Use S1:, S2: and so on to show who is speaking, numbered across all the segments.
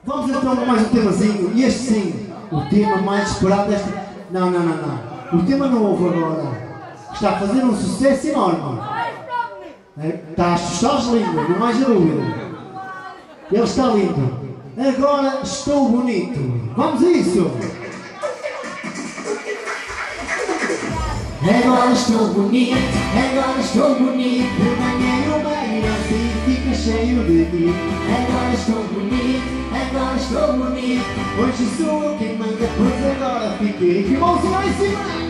S1: Vamos então com mais um temazinho, e este sim, o tema mais esperado deste... Não. O tema novo agora, está a fazer um sucesso enorme. Está a assustar as línguas, não haja dúvida. Ele está lindo. Agora estou bonito. Vamos a isso!
S2: Agora estou bonito, ganhei uma herança e fico cheio de ti. Agora estou bonito,
S1: Hoje sou eu quem manda, pois agora fiquei. Que mãozinha lá em cima!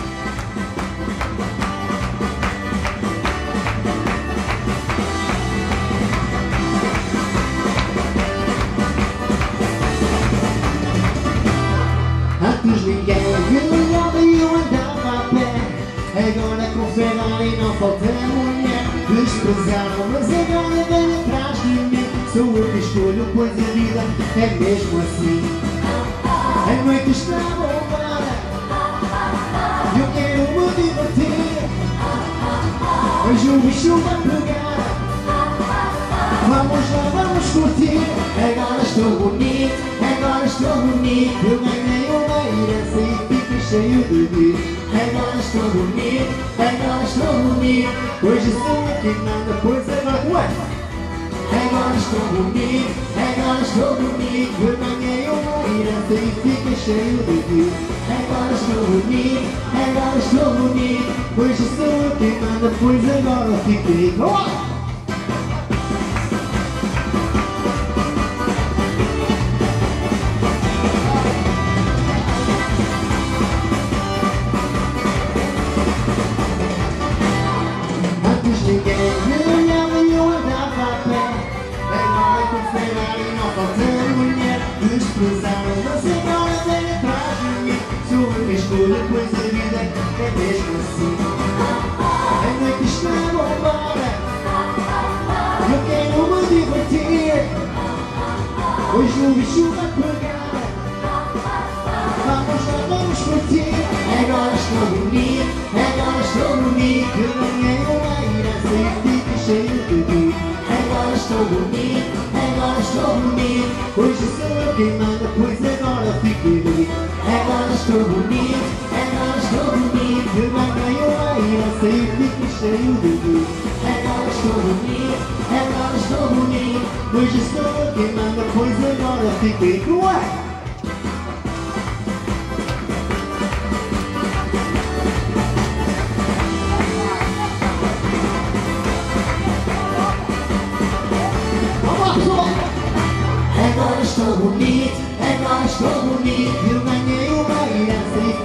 S2: Antes ninguém me olhava e eu andava a pé. Agora com Ferrari não falta mulher. Desprezaram, mas agora vem atrás de mim. Sou eu que escolho, pois a vida é mesmo assim. A noite está bombada, eu quero me divertir. Hoje o bicho vai pegar. Vamos lá, vamos curtir. Agora estou bonito, eu ganhei uma herança e fico cheio de vida. Agora estou bonito, hoje sou eu quem manda, pois agora... Ué! Agora estou bonito, eu ganhei uma herança e fico cheio de vida. Agora estou bonito, hoje sou eu quem manda, pois agora fiquei... Ué! Ninguém me olhava e eu andava a pé. Agora com Ferrari não falta mulher. Desprezaram, mas agora vem atrás de mim. Sou eu que escolho, pois a vida é mesmo assim. A noite está bombada, eu quero me divertir. Hoje o bicho vai pegar. Vamos lá, vamos curtir. Agora estou bonito, eu ganhei uma herança e fico cheio de ti. Agora estou bonito, hoje sou eu quem manda, pois agora fiquei bonito. Agora estou bonito, eu ganhei uma herança e fico cheio de ti. Agora estou bonito, hoje sou eu quem manda, pois agora fiquei. Ué! Agora estou bonito, eu ganhei uma herança.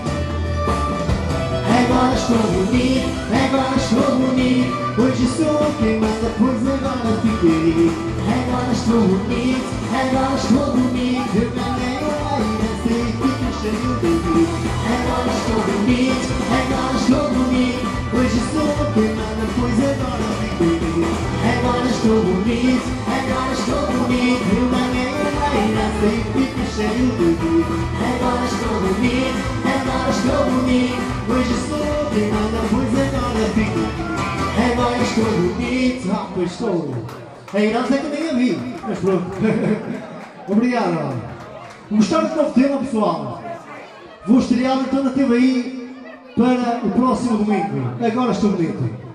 S2: Agora estou bonito, hoje sou eu quem manda, pois agora fiquei. Agora estou bonito, eu ganhei uma herança e fico cheio de ti. Agora estou bonito, hoje sou eu quem manda, pois agora fiquei. Agora estou bonito, eu ganhei uma herança e fico cheio de ti. Agora estou bonito, hoje sou eu quem manda, pois agora fiquei. Agora estou bonito,
S1: Pois estou. A herança é que nem a vi, mas pronto. Obrigado. Gostaram do novo tema, pessoal? Vou estrear então na TVI para o próximo domingo. Agora estou bonito.